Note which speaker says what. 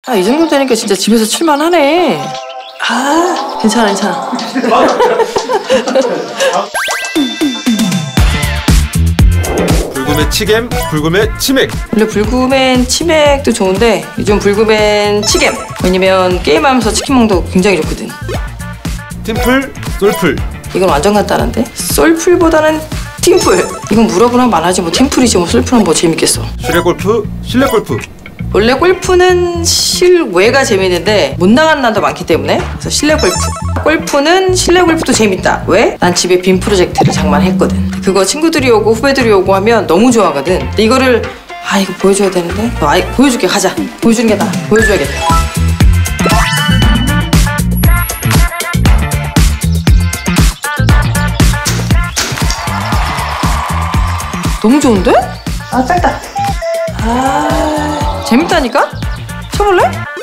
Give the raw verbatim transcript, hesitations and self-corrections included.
Speaker 1: 아, 이 정도 되니까 진짜 집에서 칠만하네. 아, 괜찮아, 괜찮아.
Speaker 2: 불금의 치겜, 불금의 치맥.
Speaker 1: 원래 불금엔 치맥도 좋은데 요즘 불금엔 치겜. 왜냐면 게임하면서 치킨 먹는 거 굉장히 좋거든.
Speaker 2: 팀플, 솔플.
Speaker 1: 이건 완전 간단한데? 솔풀보다는 팀풀. 이건 물어보면 말하지 뭐 팀풀이지 뭐 솔풀은 뭐 재밌겠어.
Speaker 2: 실내 골프, 실내 골프.
Speaker 1: 원래 골프는 실외가 재밌는데 못 나가는 날도 많기 때문에 그래서 실내 골프. 골프는 실내 골프도 재밌다. 왜? 난 집에 빔 프로젝트를 장만했거든. 그거 친구들이 오고 후배들이 오고 하면 너무 좋아하거든. 근데 이거를 아 이거 보여줘야 되는데 아 보여줄게. 가자. 보여주는 게 나아. 보여줘야겠다. 너무 좋은데? 아 짧다. 아 재밌다니까? 쳐볼래?